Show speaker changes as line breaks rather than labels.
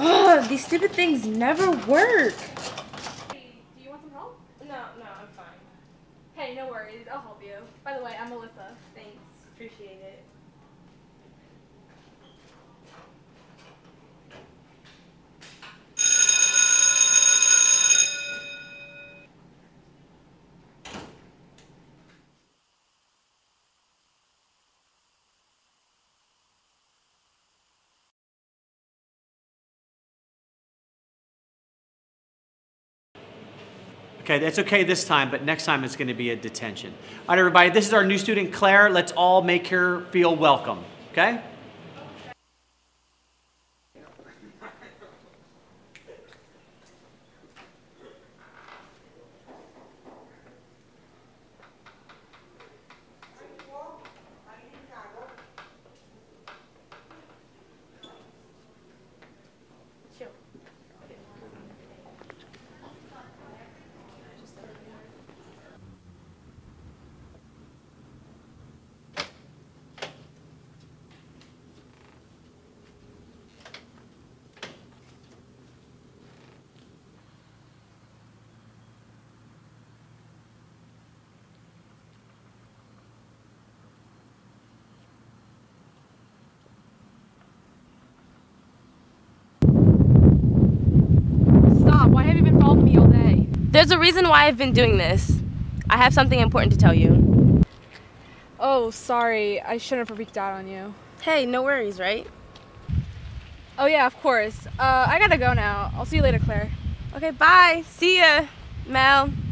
Ugh, these stupid things never work.
Hey, do you want some help?
No, I'm fine.
Hey, no worries. I'll help you. By the way, I'm Melissa.
Thanks. Appreciate it.
Okay, that's okay this time, but next time it's going to be a detention. All right, everybody, this is our new student, Claire. Let's all make her feel welcome, okay?
Stop. Why have you been following me all day?
There's a reason why I've been doing this. I have something important to tell you.
Oh, sorry. I shouldn't have freaked out on you.
Hey, no worries, right?
Oh, yeah, of course. I gotta go now. I'll see you later, Claire.
Okay, bye. See ya, Mel.